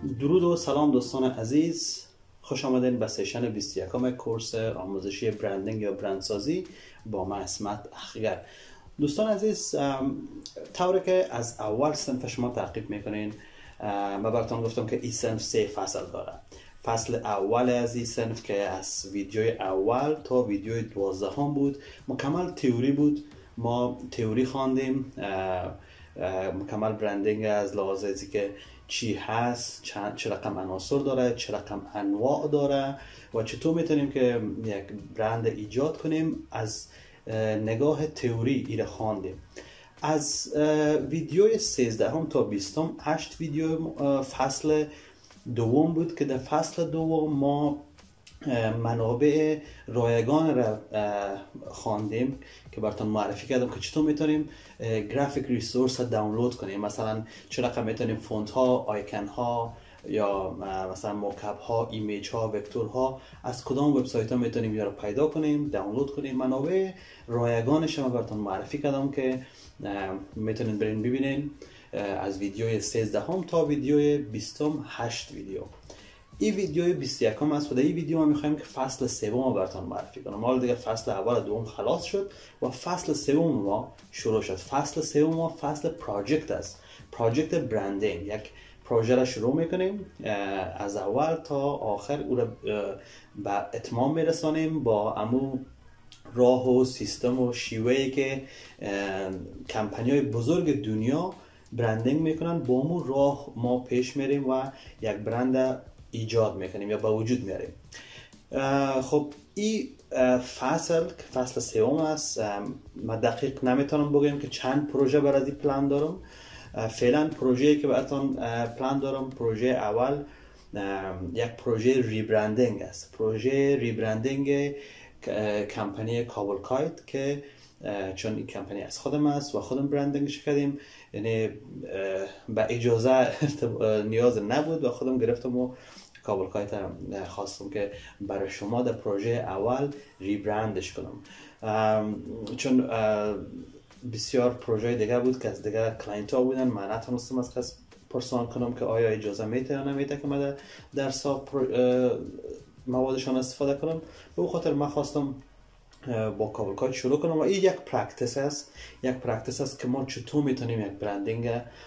درود و سلام دوستان عزیز، خوش آمدین به سشن 21 کورس آموزشی برندینگ یا برندسازی با من اسمت اخگر. دوستان عزیز، طوری که از اول صنف شما تعقیب میکنین، من براتون گفتم که این صنف 3 فصل داره. فصل اول از این صنف که از ویدیوی اول تا ویدیوی 12 بود مکمل تئوری بود. ما تئوری خواندیم، مکمل برندینگ از لحاظ ازی که چی هست، چه رقم عناصر داره، چه رقم انواع داره و چطور میتونیم که یک برند ایجاد کنیم. از نگاه تئوری ایره خواندیم. از ویدیوی 13 تا 20 8 ویدیو فصل دوم بود که در فصل دوم ما منابع رایگان را خواندیم که براتون معرفی کردم که چطور میتونیم گرافیک ریسورس را دانلود کنیم. مثلا چه رقم میتونیم فونت ها، آیکن ها یا مثلا موکب ها، ایمیج ها، وکتور ها از کدام وبسایت ها میتونیم یا رو پیدا کنیم، دانلود کنیم. منابع رایگانش ما براتون معرفی کردم که میتونین برین ببینین از ویدیوی 13 تا ویدیوی 28 ویدیو. این ویدیوی 21 است و در این ویدیو ما میخوایم که فصل سوم براتون معرفی کنم. حالا دیگه فصل اول و دوم خلاص شد و فصل سوم ما شروع شد. فصل سوم ما فصل پراجکت است. پراجکت برندینگ، یک پروژه را شروع میکنیم از اول تا آخر او را به اتمام میرسانیم با امو راه و سیستم و شیوهی که کمپانی‌های بزرگ دنیا برندینگ میکنن. با امو راه ما پیش میریم و یک برند ایجاد میکنیم یا به وجود میاریم. خب این فصل سوم است. من دقیق نمیتونم بگم که چند پروژه برای این پلان دارم. فعلا پروژه‌ای که براتون پلان دارم، پروژه اول یک پروژه ریبرندینگ است. پروژه ریبرندینگ کمپانی کابل کایت که چون این کمپانی از خودم است و خودم برندینگش کردیم، یعنی به اجازه نیاز نبود و خودم گرفتم و کابل کایت خواستم که برای شما در پروژه اول ریبرندش کنم. چون بسیار پروژه دیگه بود که از دیگه کلاینت ها بودن، من نتونستم از کس پرسان کنم که آیا اجازه میده یا نمیده که من در موادشان استفاده کنم. به اون خاطر من خواستم با کابل کایت شروع کنم و این یک پرکتیس است که ما چطور میتونیم یک برندینگ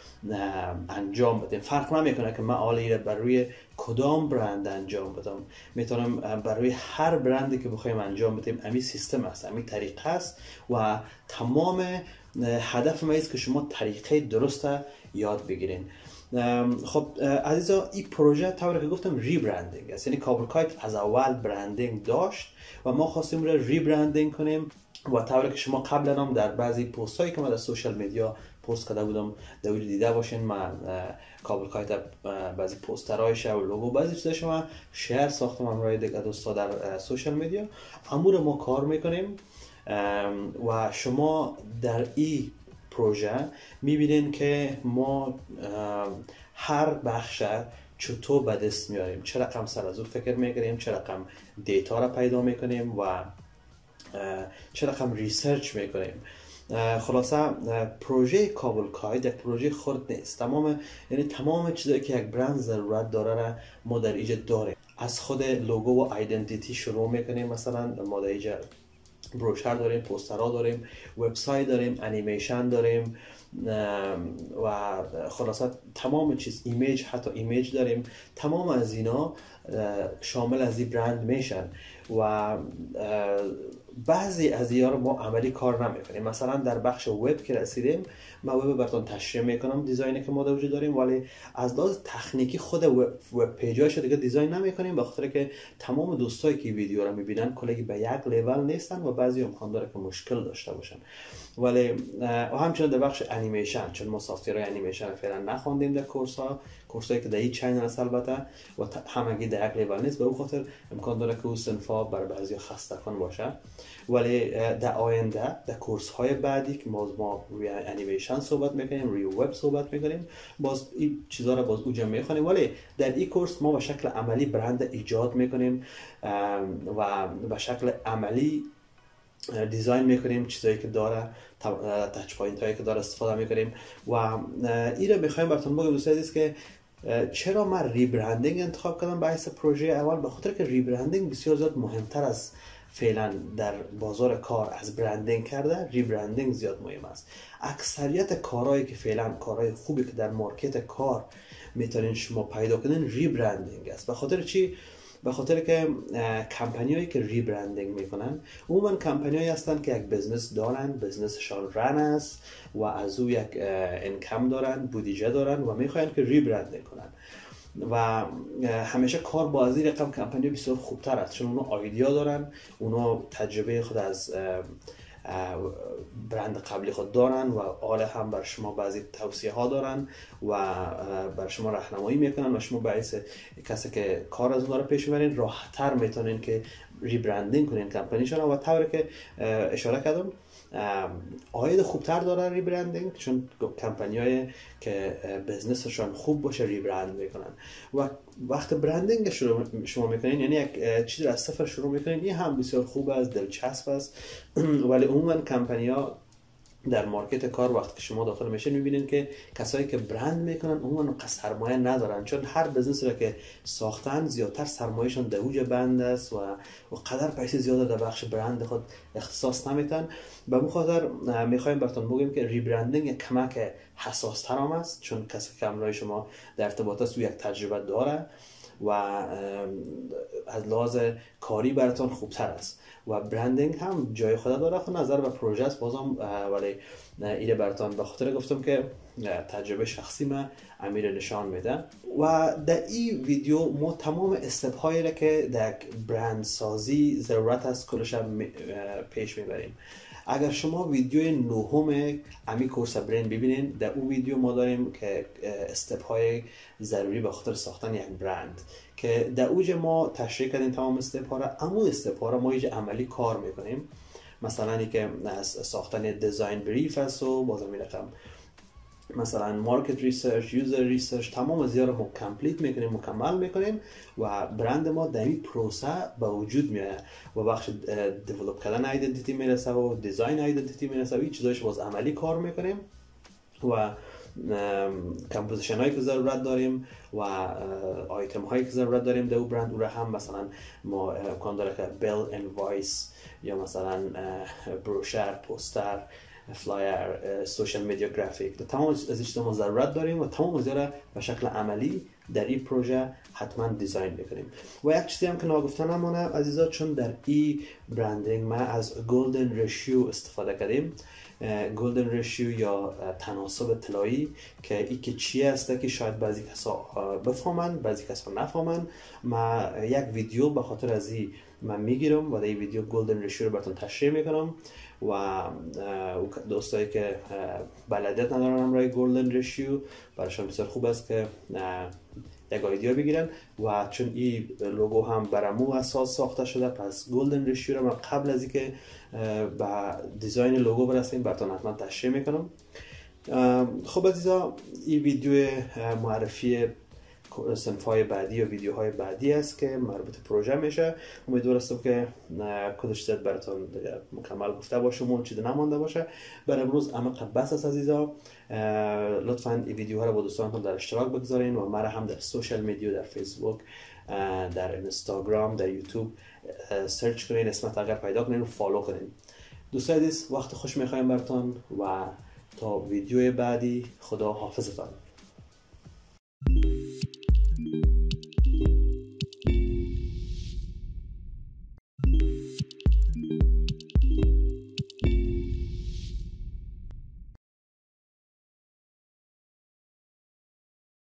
انجام بدیم. فرق نمیکنه که من آلی بر روی کدام برند انجام بدم، میتونم بر روی هر برندی که بخوایم انجام بدیم. امی سیستم است، امی طریقه است و تمام هدف ما است که شما طریقه درست یاد بگیرین. خب عزیزا، این پروژه طوری که گفتم ریبرندینگ است. یعنی کابل کایت از اول برندینگ داشت و ما خواستیم رو ریبرندینگ کنیم و طوری که شما قبلا هم در بعضی پست هایی که من در سوشال میدیا پست کرده بودم دوید دیده باشین، من کابل کایت بعضی پوسترهایش و لوگو بعضی چیزاش ما شیر ساختم همراه دیگه دوستا در سوشال میدیا. امور ما کار میکنیم و شما در این پروژه میبینین که ما هر بخش چطور به دست میاریم، چه رقم سر از او فکر میکنیم، چه رقم دیتا را پیدا میکنیم و چه رقم ریسرچ میکنیم. خلاصه پروژه کابل کایت یک پروژه خرد نیست. تمام چیزایی که یک برند ضرورت داره را ما در ایجاد داریم. از خود لوگو و ایدنتیتی شروع میکنیم. مثلا ما در ایجاد بروشر داریم، پوسترها داریم، وبسایت داریم، انیمیشن داریم و خلاصه تمام چیز، ایمیج، حتی ایمیج داریم. تمام از اینا شامل از این برند میشن و بعضی از اینا رو ما عملی کار نمیکنیم. مثلا در بخش وب که رسیدیم، من وب براتون تشریح میکنم، دیزاینی که ما در وجود داریم، ولی از لحاظ تکنیکی خود وب پیجاش دیگه دیزاین نمیکنیم، به خاطر که تمام دوستایی که ویدیو رو میبینن کلی به یک لیول نیستن و بعضی امکان داره که مشکل داشته باشن. ولی همچنین در بخش انیمیشن، چون ما سافتورهای انیمیشن فعلا نخوندیم در کورسایی که در این چینل است البته و همگی در یک لیول نیست، به اون خاطر امکان داره که اون صنفا برای بعضی خسته کن باشه. ولی در آینده در کورس های بعدی که ما روی انیمیشن صحبت میکنیم، روی وب صحبت میکنیم، باز این چیزا رو باز اوجا میخونیم. ولی در این کورس ما به شکل عملی برند ایجاد میکنیم و به شکل عملی دیزاین میکنیم، چیزایی که داره، تچ پوینت هایی که داره استفاده میکنیم و این رو میخوایم براتون بگم دوستان عزیز که چرا من ریبرندینگ انتخاب کردم به حیث پروژه اول؟ به خاطر که ریبرندینگ بسیار زیاد مهمتر از فعلا در بازار کار از برندینگ کرده. ریبرندینگ زیاد مهم است. اکثریت کارهایی که فعلا کارهای خوبی که در مارکت کار میتونین شما پیدا کنین ریبرندینگ است. به خاطر چی؟ به خاطر که کمپانیایی که ریبرندینگ میکنن عموما کمپانیایی هستن که یک بزنس دارن، بزنسشان رن است و از او یک انکم دارن، بودجه دارن و میخواین که ریبرندینگ کنن و همیشه کار با از این رقم کمپانی بسیار خوبتر است، چون اونا آیدیا دارن، اونا تجربه خود از برند قبلی خود دارن و حالا هم بر شما بعضی توصیه ها دارن و بر شما راهنمایی میکنن و شما باعث کسی که کار از اونها رو پیش میبرین راحت‌تر میتونین که ریبرندینگ کنین کمپانیشون و طوری که اشاره کردم عاید خوبتر داره ریبرندینگ، چون کمپانی‌های که بزنسشون خوب باشه ریبرند میکنن و وقت برندینگ شما میکنین یعنی یک چیز از صفر شروع میکنین. این هم بسیار خوب است، دلچسب است، ولی عموما کمپانی‌ها در مارکت کار وقتی که شما داخل میشین میبینین که کسایی که برند میکنن عموما سرمایه ندارن، چون هر بزنسی را که ساختن زیادتر سرمایهشون در اوج بند است و قدر پیسه زیاده در بخش برند خود اختصاص نمیتن. به اون خاطر میخوایم براتون بگیم که ریبرندینگ کمک حساس تر هم است، چون کسی که همراه شما در ارتباط است و یک تجربه داره و از لحاظ کاری براتون خوبتر است و برندینگ هم جای خود داره. خود نظر به پروژه است بازم، ولی ایده براتون به خاطر گفتم که تجربه شخصی من امیر نشان میده و در این ویدیو ما تمام استپ هایی را که در برند سازی ضرورت است کلش پیش میبریم. اگر شما ویدیو نهم امی کورس برند ببینین، در اون ویدیو ما داریم که استپ های ضروری به خاطر ساختن یک برند که در اوج ما تشریح کردیم تمام استپ ها را. اما استپ ها را ما اینجا عملی کار میکنیم. مثلا اینکه که از ساختن دیزاین بریف است و بازم میرقم مثلا مارکت ریسرچ، یوزر ریسرچ، تمام از رو ما کمپلیت میکنیم، مکمل میکنیم و برند ما در این پروسه به وجود میاد و بخش دیولپ کردن ایدنتیتی میرسه و دیزاین ایدنتیتی میرسه و این چیزایش باز عملی کار میکنیم و کمپوزیشن هایی که ضرورت داریم و آیتم هایی که ضرورت داریم در برند او را هم مثلا ما امکان داره که بیل انوایس یا مثلا بروشر، پوستر، فلایر، سوشال میدیا گرافیک، تمام از این چیزا ما ضرورت داریم و تمام از را به شکل عملی در این پروژه حتما دیزاین بکنیم. و یک چیزی هم که ناگفته نمانه عزیزا، چون در این برندینگ ما از گلدن ریشیو استفاده کردیم. گلدن ریشیو یا تناسب طلایی که ای که چی است که شاید بعضی کسا بفهمن بعضی کسا نفهمن. ما یک ویدیو به خاطر از این من میگیرم و در این ویدیو گلدن ریشیو رو براتون تشریح میکنم و دوستایی که بلدیت ندارن امرای گلدن ریشیو براشون بسیار خوب است که یک آیدیا بگیرن و چون این لوگو هم برامو اساس ساخته شده، پس گلدن ریشیو رو من قبل از اینکه به دیزاین لوگو برسیم براتون حتما تشریح میکنم. خب عزیزا، این ویدیو معرفی صنف‌های بعدی و ویدیوهای بعدی است که مربوط پروژه میشه. امیدوار هستم که کدش زد براتون مکمل گفته باشم و چیزی نمانده باشه. برای امروز اما بس است عزیزا. لطفاً این ویدیوها رو با دوستانتون در اشتراک بگذارین و مرا هم در سوشال میدیا، در فیسبوک، در اینستاگرام، در یوتیوب سرچ کنین، اسمت اگر پیدا کنین و فالو کنین. دوستان عزیز، وقت خوش میخوایم براتون و تا ویدیو بعدی خدا حافظتان.